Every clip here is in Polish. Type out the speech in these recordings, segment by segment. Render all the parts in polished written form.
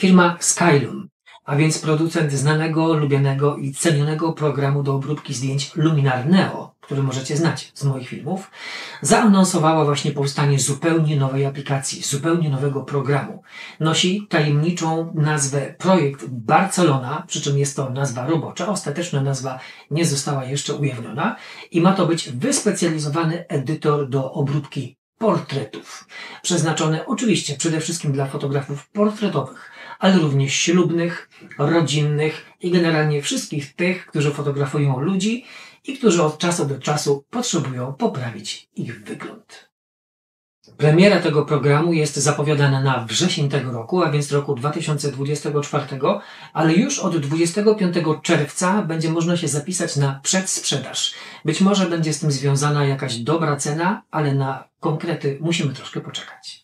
Firma Skylum, a więc producent znanego, lubianego i cenionego programu do obróbki zdjęć Luminar Neo, który możecie znać z moich filmów, zaanonsowała właśnie powstanie zupełnie nowej aplikacji, zupełnie nowego programu. Nosi tajemniczą nazwę Projekt Barcelona, przy czym jest to nazwa robocza, ostateczna nazwa nie została jeszcze ujawniona i ma to być wyspecjalizowany edytor do obróbki portretów. Przeznaczony oczywiście przede wszystkim dla fotografów portretowych, ale również ślubnych, rodzinnych i generalnie wszystkich tych, którzy fotografują ludzi i którzy od czasu do czasu potrzebują poprawić ich wygląd. Premiera tego programu jest zapowiadana na wrzesień tego roku, a więc roku 2024, ale już od 25 czerwca będzie można się zapisać na przedsprzedaż. Być może będzie z tym związana jakaś dobra cena, ale na konkrety musimy troszkę poczekać.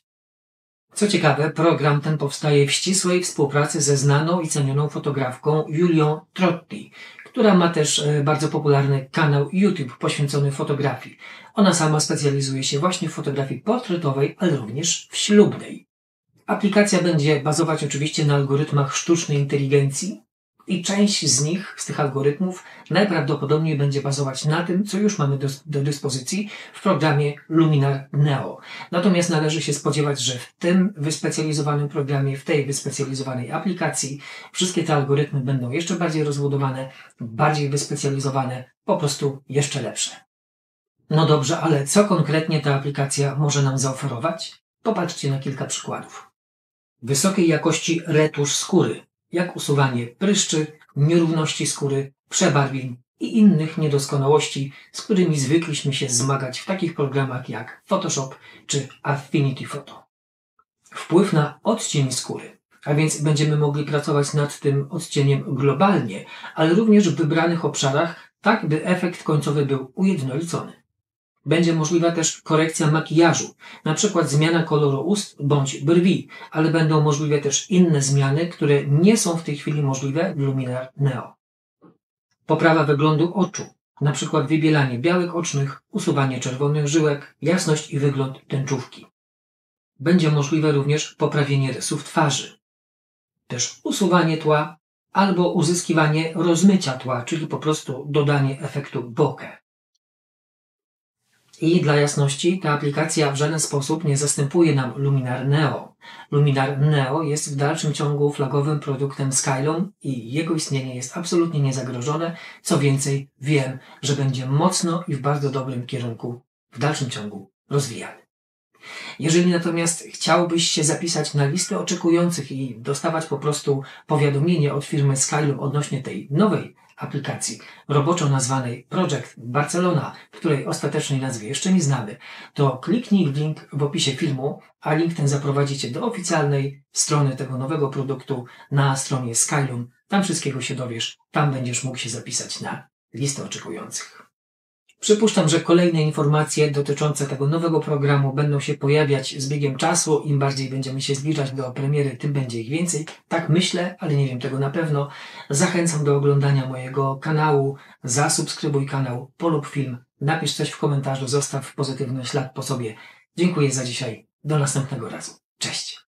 Co ciekawe, program ten powstaje w ścisłej współpracy ze znaną i cenioną fotografką Julią Trotti, która ma też bardzo popularny kanał YouTube poświęcony fotografii. Ona sama specjalizuje się właśnie w fotografii portretowej, ale również w ślubnej. Aplikacja będzie bazować oczywiście na algorytmach sztucznej inteligencji i część z nich, z tych algorytmów, najprawdopodobniej będzie bazować na tym, co już mamy do dyspozycji w programie Luminar Neo. Natomiast należy się spodziewać, że w tym wyspecjalizowanym programie, w tej wyspecjalizowanej aplikacji, wszystkie te algorytmy będą jeszcze bardziej rozbudowane, bardziej wyspecjalizowane, po prostu jeszcze lepsze. No dobrze, ale co konkretnie ta aplikacja może nam zaoferować? Popatrzcie na kilka przykładów. Wysokiej jakości retusz skóry, jak usuwanie pryszczy, nierówności skóry, przebarwień i innych niedoskonałości, z którymi zwykliśmy się zmagać w takich programach jak Photoshop czy Affinity Photo. Wpływ na odcień skóry, a więc będziemy mogli pracować nad tym odcieniem globalnie, ale również w wybranych obszarach, tak by efekt końcowy był ujednolicony. Będzie możliwa też korekcja makijażu, na przykład zmiana koloru ust bądź brwi, ale będą możliwe też inne zmiany, które nie są w tej chwili możliwe w Luminar Neo. Poprawa wyglądu oczu, na przykład wybielanie białek ocznych, usuwanie czerwonych żyłek, jasność i wygląd tęczówki. Będzie możliwe również poprawienie rysów twarzy, też usuwanie tła albo uzyskiwanie rozmycia tła, czyli po prostu dodanie efektu bokeh. I dla jasności, ta aplikacja w żaden sposób nie zastępuje nam Luminar Neo. Luminar Neo jest w dalszym ciągu flagowym produktem Skylum i jego istnienie jest absolutnie niezagrożone. Co więcej, wiem, że będzie mocno i w bardzo dobrym kierunku w dalszym ciągu rozwijany. Jeżeli natomiast chciałbyś się zapisać na listę oczekujących i dostawać po prostu powiadomienie od firmy Skylum odnośnie tej nowej aplikacji, roboczo nazwanej Projekt Barcelona, której ostatecznej nazwy jeszcze nie znamy, to kliknij w link w opisie filmu, a link ten zaprowadzi Cię do oficjalnej strony tego nowego produktu na stronie Skylum. Tam wszystkiego się dowiesz, tam będziesz mógł się zapisać na listę oczekujących. Przypuszczam, że kolejne informacje dotyczące tego nowego programu będą się pojawiać z biegiem czasu. Im bardziej będziemy się zbliżać do premiery, tym będzie ich więcej. Tak myślę, ale nie wiem tego na pewno. Zachęcam do oglądania mojego kanału. Zasubskrybuj kanał, polub film, napisz coś w komentarzu, zostaw pozytywny ślad po sobie. Dziękuję za dzisiaj. Do następnego razu. Cześć!